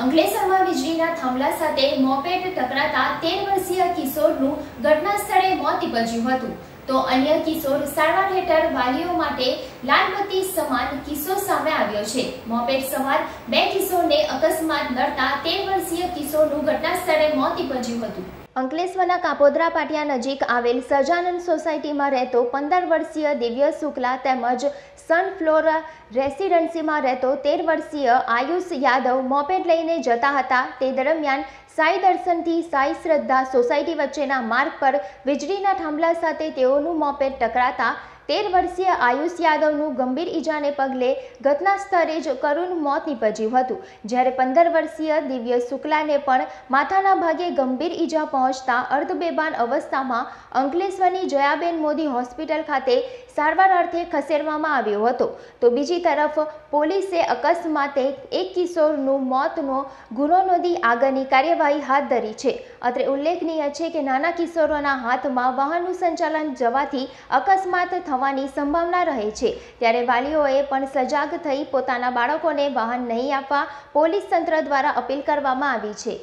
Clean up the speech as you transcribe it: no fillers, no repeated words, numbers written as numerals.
અંકલેશ્વરમાં વીજળીના થાંભલા સાથે મોપેડ ટકરાતા 13 વર્ષીય કિશોરનું ઘટના સ્થળે મોત નીપજ્યું હતું, તો અન્ય કિશોર સારવાર હેઠળ વાલીઓ માટે લાલબત્તી સમાન કિસ્સો સામે આવ્યો છે। મોપેડ સવાર 2 કિશોરને અકસ્માત નડતા 13 વર્ષીય કિશોરનું ઘટના સ્થળે મોત નીપજ્યું હતું। અંકલેશ્વરના કાપોદ્રા પાટિયા નજીક આવેલ સજાનંદ સોસાયટીમાં રહેતો 15 વર્ષીય દિવ્ય શુક્લા તેમજ સનફ્લોરા રેસિડેન્સીમાં રહેતો 13 વર્ષીય આયુષ યાદવ મોપેડ લઈને જતા હતા। તે દરમિયાન સાઈ દર્શનથી સાઈ શ્રદ્ધા સોસાયટી વચ્ચેના માર્ગ પર વીજળીના થાંભલા સાથે તેઓનું મોપેડ ટકરાતા 13 વર્ષીય આયુષ યાદવનું ગંભીર ઈજાને પગલે ઘટના સ્થળે જ કરુણ મોત નીપજ્યું હતું, જ્યારે 15 વર્ષીય દિવ્ય શુક્લાને પણ માથાના ભાગે ગંભીર ઈજા પહોંચતા અર્ધબેભાન અવસ્થામાં અંકલેશ્વરની જયાબેન મોદી હોસ્પિટલ ખાતે સારવાર અર્થે ખસેડવામાં આવ્યો હતો। તો બીજી તરફ પોલીસે અકસ્માતે એક કિશોરનું મોતનો ગુનો નોંધી આગળની કાર્યવાહી હાથ ધરી છે। અત્રે ઉલ્લેખનીય છે કે નાના કિશોરોના હાથમાં વાહનનું સંચાલન જવાથી અકસ્માત થવાની સંભાવના રહે છે, ત્યારે વાલીઓએ પણ સજાગ થઈ પોતાના બાળકોને વાહન નહીં આપવા પોલીસ તંત્ર દ્વારા અપીલ કરવામાં આવી છે।